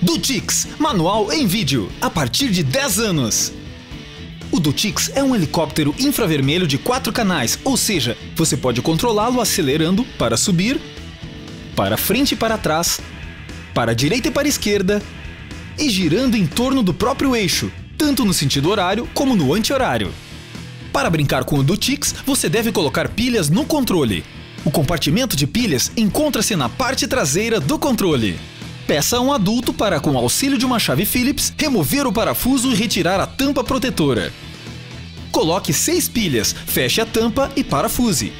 Dutix, manual em vídeo, a partir de 10 anos. O Dutix é um helicóptero infravermelho de 4 canais, ou seja, você pode controlá-lo acelerando para subir, para frente e para trás, para a direita e para a esquerda, e girando em torno do próprio eixo, tanto no sentido horário como no anti-horário. Para brincar com o Dutix, você deve colocar pilhas no controle. O compartimento de pilhas encontra-se na parte traseira do controle. Peça a um adulto para, com o auxílio de uma chave Phillips, remover o parafuso e retirar a tampa protetora. Coloque 6 pilhas, feche a tampa e parafuse.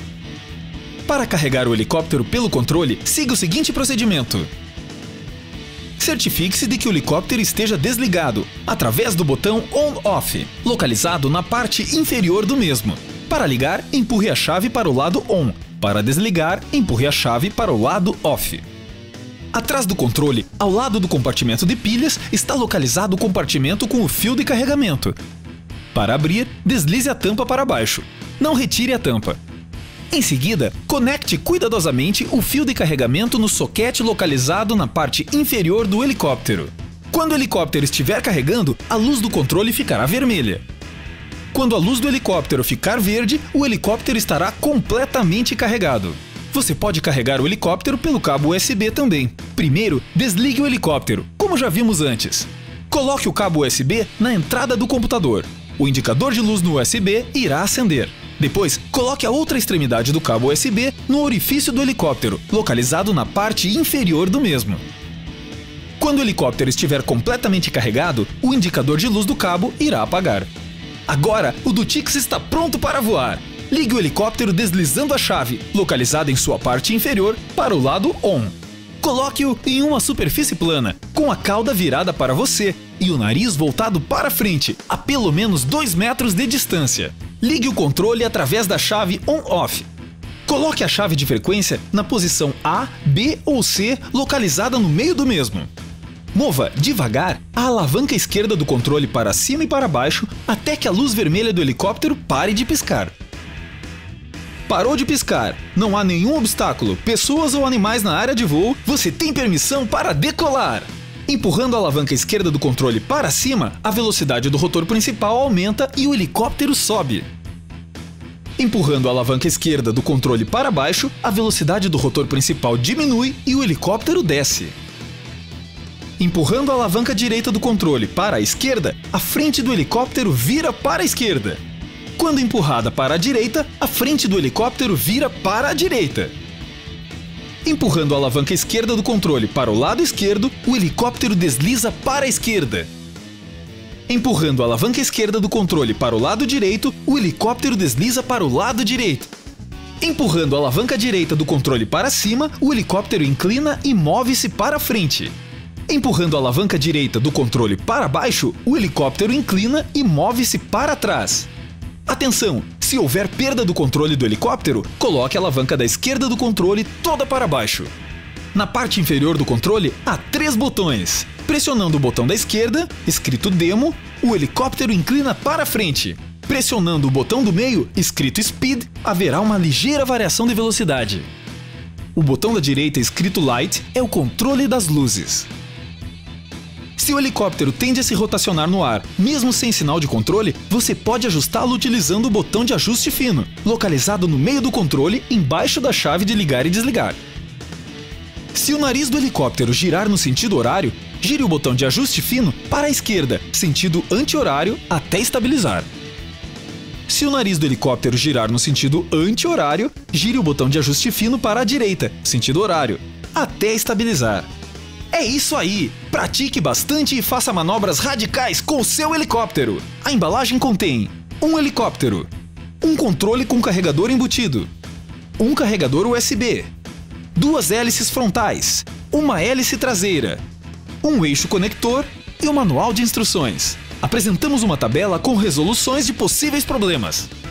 Para carregar o helicóptero pelo controle, siga o seguinte procedimento. Certifique-se de que o helicóptero esteja desligado, através do botão On-Off, localizado na parte inferior do mesmo. Para ligar, empurre a chave para o lado On. Para desligar, empurre a chave para o lado Off. Atrás do controle, ao lado do compartimento de pilhas, está localizado o compartimento com o fio de carregamento. Para abrir, deslize a tampa para baixo. Não retire a tampa. Em seguida, conecte cuidadosamente o fio de carregamento no soquete localizado na parte inferior do helicóptero. Quando o helicóptero estiver carregando, a luz do controle ficará vermelha. Quando a luz do helicóptero ficar verde, o helicóptero estará completamente carregado. Você pode carregar o helicóptero pelo cabo USB também. Primeiro, desligue o helicóptero, como já vimos antes. Coloque o cabo USB na entrada do computador. O indicador de luz no USB irá acender. Depois, coloque a outra extremidade do cabo USB no orifício do helicóptero, localizado na parte inferior do mesmo. Quando o helicóptero estiver completamente carregado, o indicador de luz do cabo irá apagar. Agora, o Dutix está pronto para voar. Ligue o helicóptero deslizando a chave, localizada em sua parte inferior, para o lado ON. Coloque-o em uma superfície plana, com a cauda virada para você e o nariz voltado para frente, a pelo menos 2 metros de distância. Ligue o controle através da chave On-Off. Coloque a chave de frequência na posição A, B ou C, localizada no meio do mesmo. Mova devagar a alavanca esquerda do controle para cima e para baixo até que a luz vermelha do helicóptero pare de piscar. Parou de piscar, não há nenhum obstáculo, pessoas ou animais na área de voo, você tem permissão para decolar! Empurrando a alavanca esquerda do controle para cima, a velocidade do rotor principal aumenta e o helicóptero sobe. Empurrando a alavanca esquerda do controle para baixo, a velocidade do rotor principal diminui e o helicóptero desce. Empurrando a alavanca direita do controle para a esquerda, a frente do helicóptero vira para a esquerda. Quando empurrada para a direita, a frente do helicóptero vira para a direita. Empurrando a alavanca esquerda do controle para o lado esquerdo, o helicóptero desliza para a esquerda. Empurrando a alavanca esquerda do controle para o lado direito, o helicóptero desliza para o lado direito. Empurrando a alavanca direita do controle para cima, o helicóptero inclina e move-se para frente. Empurrando a alavanca direita do controle para baixo, o helicóptero inclina e move-se para trás. Atenção! Se houver perda do controle do helicóptero, coloque a alavanca da esquerda do controle toda para baixo. Na parte inferior do controle, há 3 botões. Pressionando o botão da esquerda, escrito Demo, o helicóptero inclina para frente. Pressionando o botão do meio, escrito Speed, haverá uma ligeira variação de velocidade. O botão da direita, escrito Light, é o controle das luzes. Se o helicóptero tende a se rotacionar no ar, mesmo sem sinal de controle, você pode ajustá-lo utilizando o botão de ajuste fino, localizado no meio do controle, embaixo da chave de ligar e desligar. Se o nariz do helicóptero girar no sentido horário, gire o botão de ajuste fino para a esquerda, sentido anti-horário, até estabilizar. Se o nariz do helicóptero girar no sentido anti-horário, gire o botão de ajuste fino para a direita, sentido horário, até estabilizar. É isso aí! Pratique bastante e faça manobras radicais com o seu helicóptero! A embalagem contém um helicóptero, um controle com carregador embutido, um carregador USB, 2 hélices frontais, uma hélice traseira, um eixo conector e um manual de instruções. Apresentamos uma tabela com resoluções de possíveis problemas.